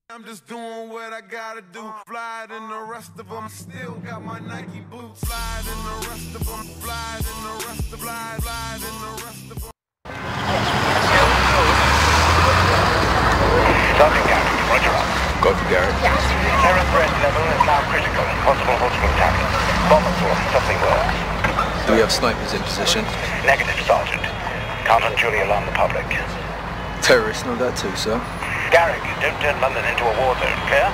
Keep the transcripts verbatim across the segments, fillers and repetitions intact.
I'm just doing what I gotta do. Fly than the rest of them. Still got my Nike boots. Fly than the rest of them. Fly than the rest of fly, fly than the rest of them. Sergeant Garrett, roger up. Go for Garrett. Terror threat level is now critical. Possible hospital attack. Bomber source, something works. Do we have snipers in position? Negative, Sergeant. Can't unduly alarm the public. Terrorists know that too, sir. Garrick, don't turn London into a war zone, clear?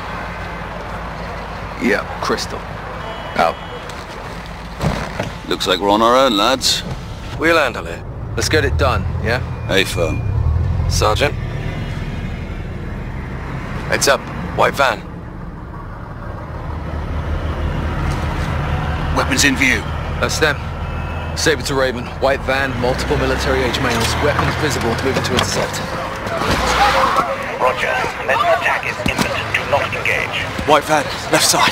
Yeah, Crystal. Out. Looks like we're on our own, lads. We'll handle it. Let's get it done, yeah? Hey, firm. Sergeant? Heads up. White van. Weapons in view. That's them. Saber to Raven. White van, multiple military-age males. Weapons visible. Moving to intercept. Roger. Unless an attack is imminent, do not engage. White van, left side.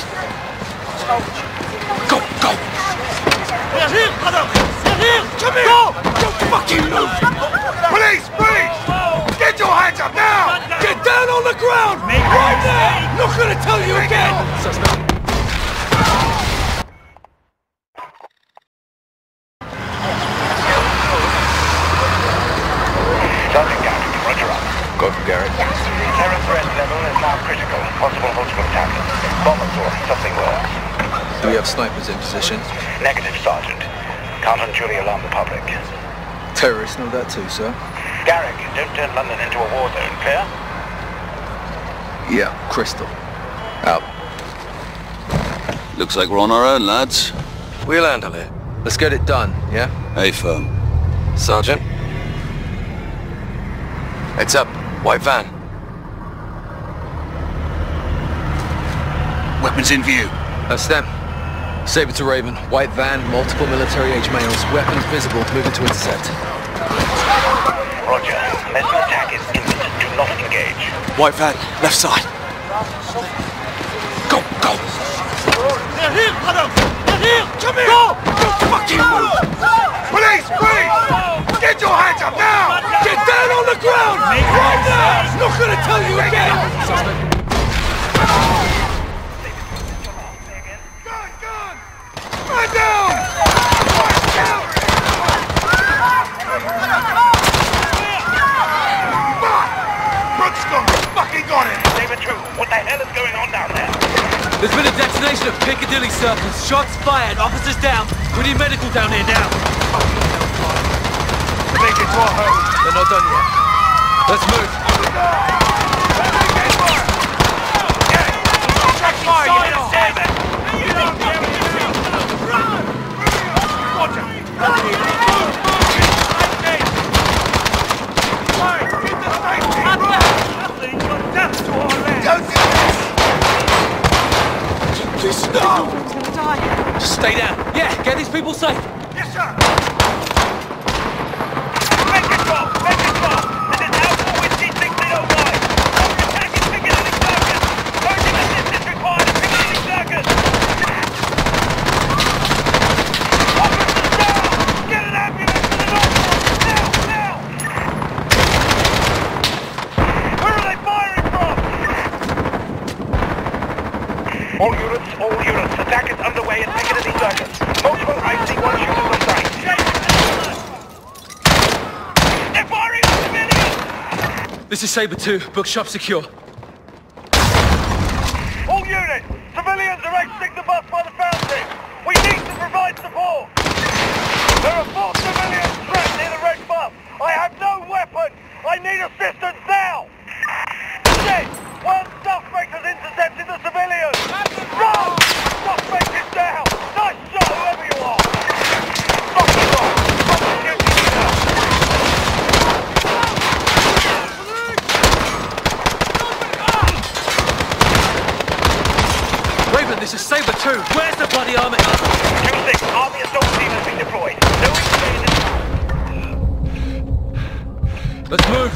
Go, go! They're here, brother! They're here! Come here! Go! Don't fucking move! Police! Police! Get your hands up now! Get down on the ground! Right now! Not gonna tell you again! Suspect. Sergeant Garrett, roger up. Go for Garrett. Terror threat level is now critical. Possible hospital attack. Bomber source, something works. Do we have snipers in position? Negative, Sergeant. Can't unduly alarm the public. Terrorists know that too, sir. Garrick, don't turn London into a war zone, clear? Yeah, Crystal. Out. Looks like we're on our own, lads. We'll handle it. Let's get it done, yeah? Hey, firm. Sergeant? Heads up. White van. Weapons in view. That's them. Saber to Raven. White van, multiple military-age males. Weapons visible. Moving to intercept. Roger. Unless an attack is imminent, do not engage. White van, left side. Go, go! They're here, brother! They're here! Come here! Go! Don't fucking move! Police! Police! Get your hands up now! Get down on the ground! Right now! Not gonna tell you again! Suspect. Gun! Gun! Man down! Man down! Fuck! Brooks got fucking got it! Saber two, what the hell is going on down there? There's been a detonation of Piccadilly Circus. Shots fired. Officers down. We need medical down here now. Make it to our home. They're not done yet. Let's move. Check fire, you understand? Please stop! Just stay down. Yeah, get these people safe. Yes, sir! Make it drop! Make it drop! This is Alpha Whiskey sixteen oh five. We're attacking Piccadilly Circus. Urgent assistance required at Piccadilly Circus. Officers down! Get an ambulance to the north! Now! Now! Where are they firing from? All units, all units. Attack is underway at Piccadilly Circus. Multiple I C one shooters on site. They're firing on civilians! This is Saber two. Bookshop secure. All units! Civilians are exiting the bus by the fountain! We need to provide support! There are four civilians trapped near the red bus! I have no weapon! I need assistance now! Shit! One suspect has intercepted the civilians! Run! Suspect is down! Nice shot, whoever you are! Stop the rock! Stop the duty leader! Raven, this is Saber two. Where's the bloody army? two six, Army assault team has been deployed. No exchange. Let's move.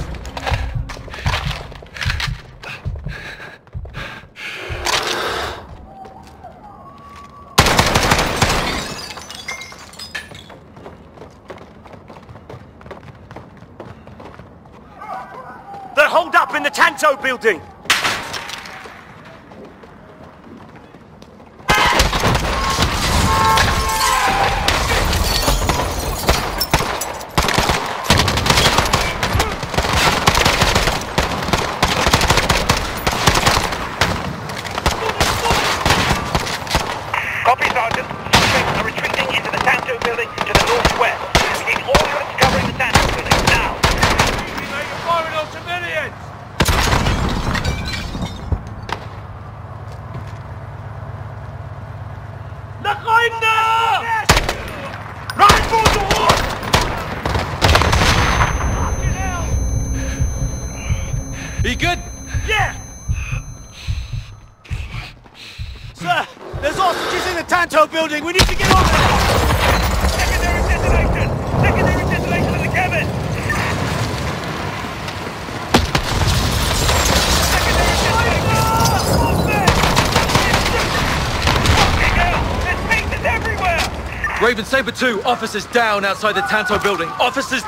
They're holed up in the Tanto building! Tanto building! We need to get on there! Secondary detonation! Secondary detonation in the cabin! Secondary detonation! What's that? Fucking hell! There's pieces everywhere! Raven, Saber two, officers down outside the Tanto building. Officers...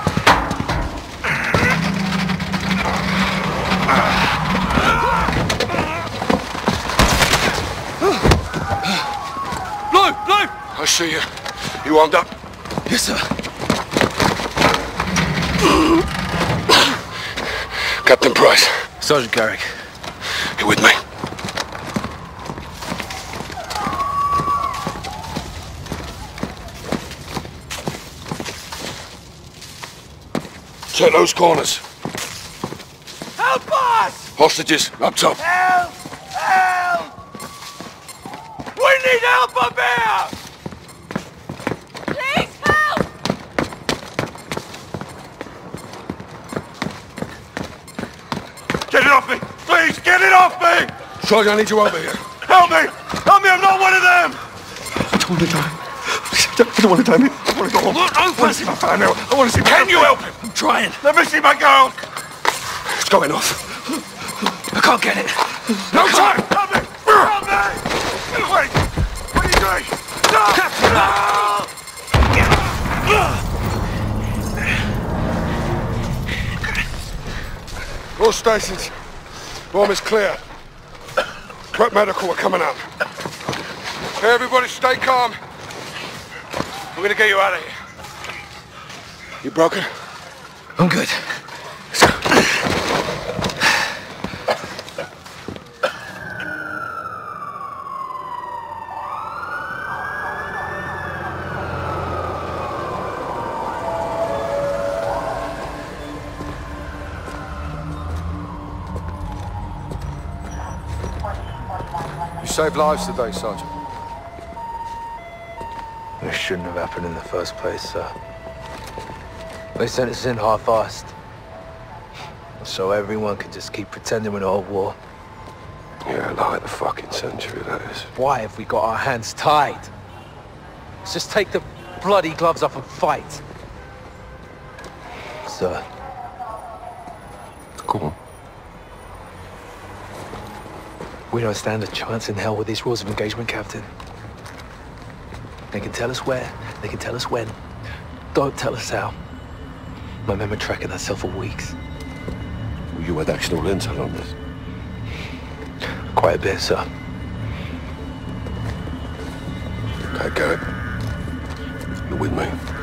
Blue! Blue! I see you. You armed up? Yes, sir. Captain Price. Sergeant Garrick. You with me? Check those corners. Help us! Hostages, up top. Help! Help! We need help up here! Please help! Get it off me! Please, get it off me! Sergeant, I need you over here. Help me! Help me, I'm not one of them! I don't want to die. I don't want to die. I want to go home. Look, I want to see my family. I want to see my Can you help him? I'm trying. Let me see my girl! It's going off. I can't get it. No time! Help me! Help me! Wait! What are you doing? No! No! All stations. Bomb is clear. Prep medical are coming up. Hey, everybody, stay calm. We're gonna get you out of here. You broken? I'm good. You saved lives today, Sergeant. This shouldn't have happened in the first place, sir. They sent us in half-assed. So everyone could just keep pretending we're not at war. Yeah, like the fucking century, that is. Why have we got our hands tied? Let's just take the bloody gloves off and fight. Sir. Go on. We don't stand a chance in hell with these rules of engagement, Captain. They can tell us where, they can tell us when. Don't tell us how. My men were tracking that cell for weeks. Well, you had actual intel on this? Quite a bit, sir. Okay, Garrett. You're with me.